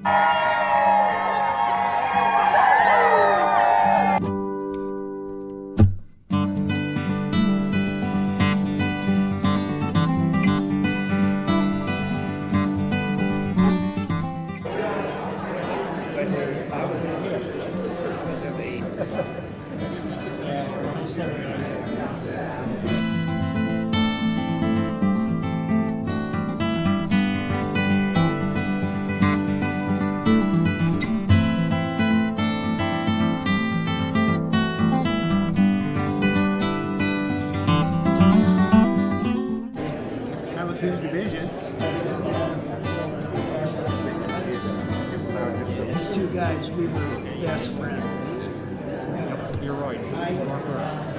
That was his division. These two guys, we were best friends. You're right.